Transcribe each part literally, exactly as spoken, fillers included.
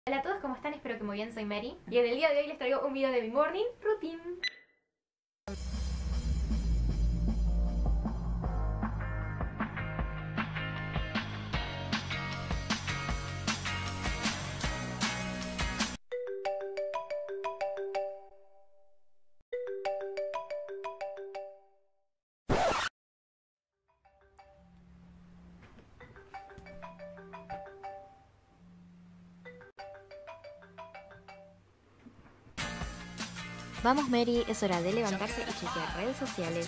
Hola a todos, ¿cómo están? Espero que muy bien, soy Mary. Y en el día de hoy les traigo un video de mi morning routine. Vamos Mary, es hora de levantarse y chequear redes sociales.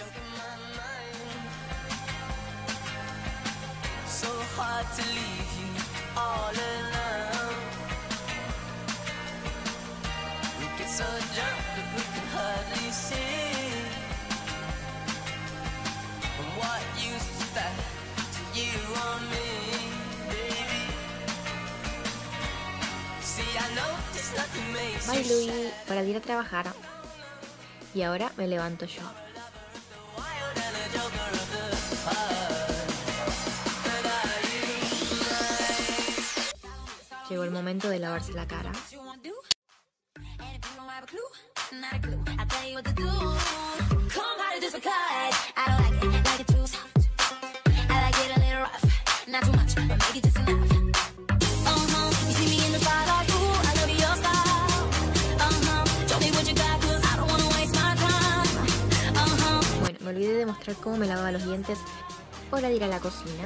Bye Louis, para ir a trabajar. Y ahora me levanto yo. Llegó el momento de lavarse la cara. Me olvidé de mostrar cómo me lavaba los dientes. Hora de ir a la cocina.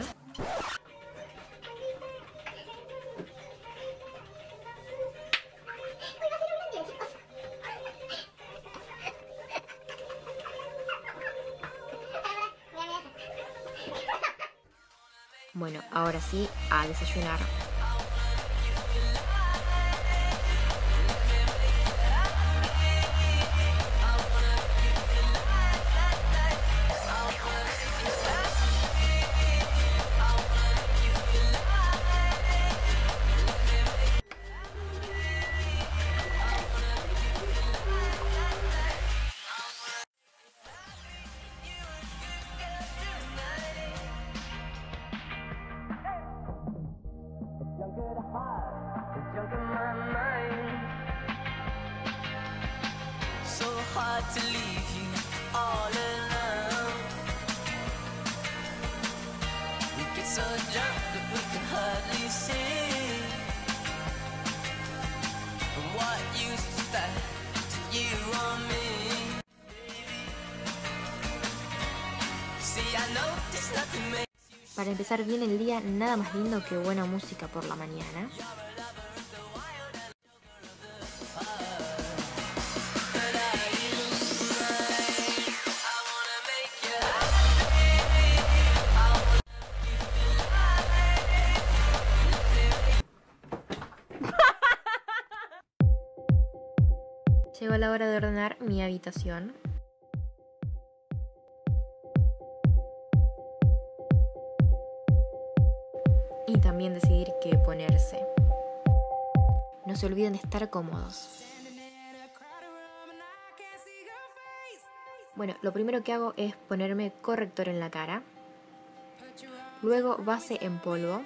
Bueno, ahora sí, a desayunar. To leave you all alone. We get so drunk that we can hardly see. And what used to that to you or me? See, I know there's nothing makes you. Para empezar bien el día, nada más lindo que buena música por la mañana. Llegó la hora de ordenar mi habitación. Y también decidir qué ponerse. No se olviden de estar cómodos. Bueno, lo primero que hago es ponerme corrector en la cara. Luego base en polvo.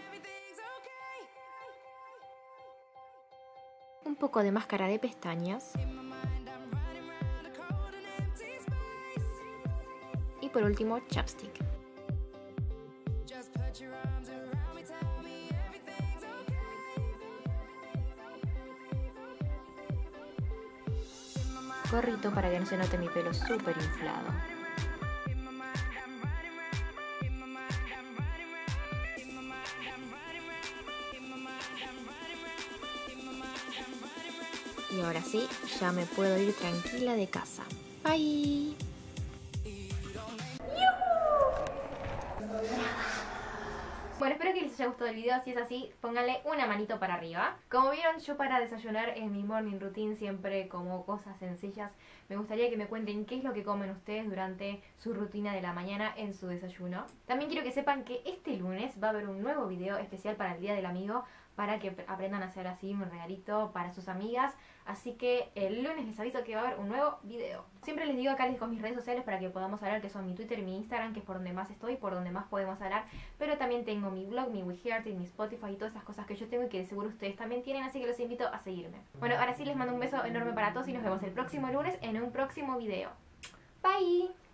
Un poco de máscara de pestañas. Y por último, chapstick. Gorrito para que no se note mi pelo súper inflado. Y ahora sí, ya me puedo ir tranquila de casa. Bye. Bueno, espero que les haya gustado el video. Si es así, pónganle una manito para arriba. Como vieron, yo para desayunar en mi morning routine siempre como cosas sencillas. Me gustaría que me cuenten qué es lo que comen ustedes durante su rutina de la mañana en su desayuno. También quiero que sepan que este lunes va a haber un nuevo video especial para el Día del Amigo, para que aprendan a hacer así un regalito para sus amigas. Así que el lunes les aviso que va a haber un nuevo video. Siempre les digo acá, les dejo mis redes sociales para que podamos hablar, que son mi Twitter y mi Instagram, que es por donde más estoy, por donde más podemos hablar. Pero también tengo mi blog, mi WeHeart, mi Spotify y todas esas cosas que yo tengo y que de seguro ustedes también tienen, así que los invito a seguirme. Bueno, ahora sí les mando un beso enorme para todos y nos vemos el próximo lunes en un próximo video. Bye.